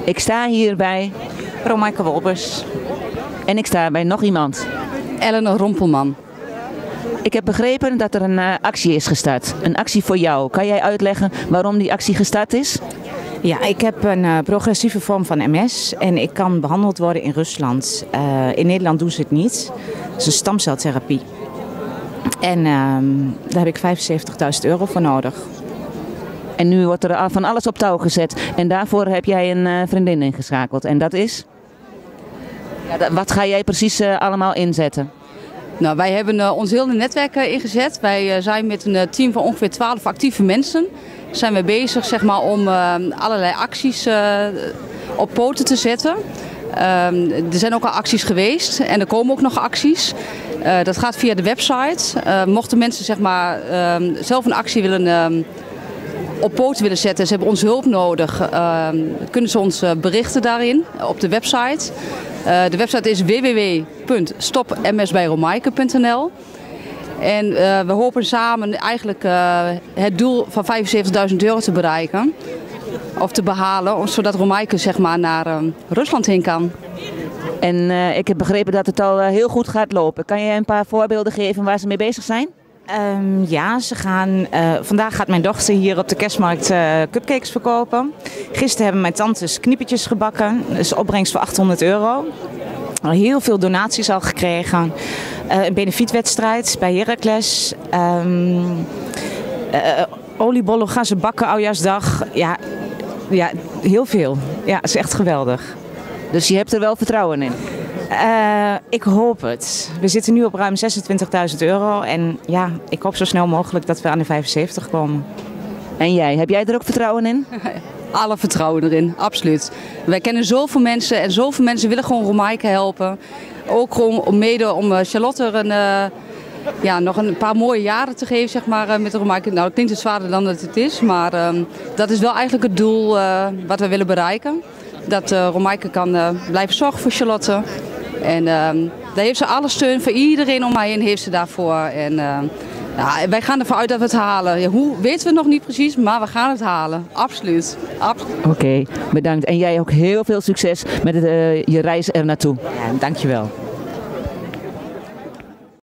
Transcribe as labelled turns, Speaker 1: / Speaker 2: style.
Speaker 1: Ik sta hier bij
Speaker 2: Romaike Wolbers.
Speaker 1: en ik sta bij nog iemand.
Speaker 3: Ellen Rompelman.
Speaker 1: Ik heb begrepen dat er een actie is gestart. Een actie voor jou. Kan jij uitleggen waarom die actie gestart is?
Speaker 2: Ja, ik heb een progressieve vorm van MS en ik kan behandeld worden in Rusland. In Nederland doen ze het niet. Het is een stamceltherapie. En daar heb ik €75.000 voor nodig.
Speaker 1: En nu wordt er van alles op touw gezet. En daarvoor heb jij een vriendin ingeschakeld. En dat is? Ja, wat ga jij precies allemaal inzetten?
Speaker 3: Nou, wij hebben ons hele netwerk ingezet. Wij zijn met een team van ongeveer 12 actieve mensen. Zijn we bezig zeg maar, om allerlei acties op poten te zetten. Er zijn ook al acties geweest en er komen ook nog acties. Dat gaat via de website. Mochten mensen zeg maar, zelf een actie willen op poten willen zetten, ze hebben onze hulp nodig, kunnen ze ons berichten daarin op de website. De website is www.stopmsbijromaike.nl. En we hopen samen eigenlijk het doel van €75.000 te bereiken. Of te behalen, zodat Romaike zeg maar, naar Rusland heen kan.
Speaker 1: En ik heb begrepen dat het al heel goed gaat lopen. Kan jij een paar voorbeelden geven waar ze mee bezig zijn?
Speaker 2: Ja, vandaag gaat mijn dochter hier op de kerstmarkt cupcakes verkopen. Gisteren hebben mijn tantes kniepetjes gebakken. Dat is een opbrengst van €800. Heel veel donaties al gekregen. Een benefietwedstrijd bij Heracles. Oliebollen gaan ze bakken oudjaarsdag. Ja, heel veel. Ja, het is echt geweldig.
Speaker 1: Dus je hebt er wel vertrouwen in?
Speaker 2: Ik hoop het. We zitten nu op ruim €26.000 en ja, ik hoop zo snel mogelijk dat we aan de 75 komen.
Speaker 1: En jij, heb jij er ook vertrouwen in?
Speaker 3: Alle vertrouwen erin, absoluut. Wij kennen zoveel mensen en zoveel mensen willen gewoon Romaike helpen. Ook gewoon mede om Charlotte nog een paar mooie jaren te geven zeg maar, met de Romaike. Nou, dat klinkt het zwaarder dan dat het is, maar dat is wel eigenlijk het doel wat we willen bereiken. Dat Romaike kan blijven zorgen voor Charlotte. En daar heeft ze alle steun voor iedereen om haar heen heeft ze daarvoor. En wij gaan ervan uit dat we het halen. Ja, hoe weten we nog niet precies, maar we gaan het halen. Absoluut.
Speaker 1: Oké, bedankt. En jij ook heel veel succes met je reis er naartoe.
Speaker 2: Ja, dankjewel.